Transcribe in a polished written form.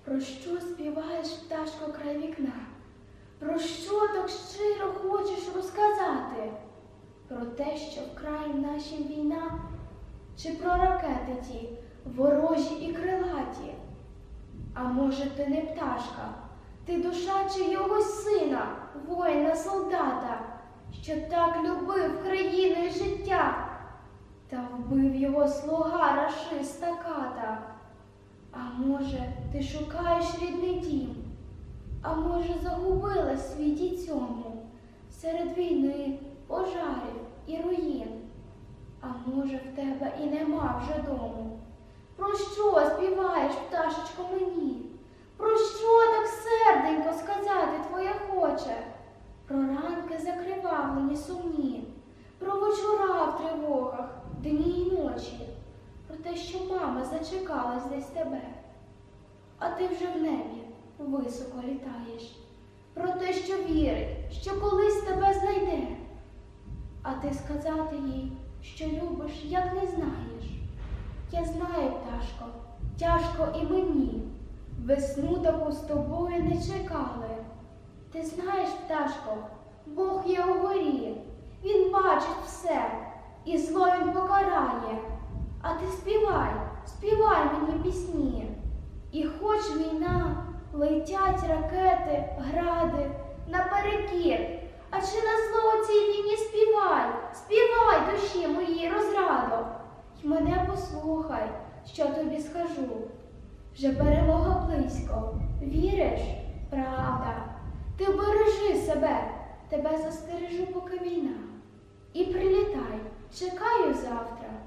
Про що співаєш, пташко, край вікна? Про що так щиро хочеш розказати? Про те, що вкрай нашім війна? Чи про ракети ті, ворожі і крилаті? А може, ти не пташка, ти душа чийогось сина, воїна, солдата, що так любив країну і життя, та вбив його слуга рашиста ката? А може, ти шукаєш рідний дім? А може, загубила в світі цьому серед війни, пожарів і руїн? А може, в тебе і нема вже дому? Про що співаєш, пташечко, мені? Про що так серденько сказати твоє хоче? Про ранки закривавлені сумні, про вечора в тривогах, дні й ночі, про те, що мама зачекалась десь тебе, а ти вже в небі високо літаєш, про те, що вірить, що колись тебе знайде, а ти сказати їй, що любиш, як не знаєш. Я знаю, пташко, тяжко і мені, весну таку з тобою не чекали. Ти знаєш, пташко, Бог є угорі, Він бачить все, і зло Він покарає. А ти співай, співай мені пісні. І хоч війна, летять ракети, гради, наперекір, а чи на зло цій війні співай, співай душі моїй розрадо. й мене послухай, що тобі скажу. Вже перемога близько, віриш? Правда. Ти бережи себе, тебе застережу, поки війна. І прилітай, чекаю завтра.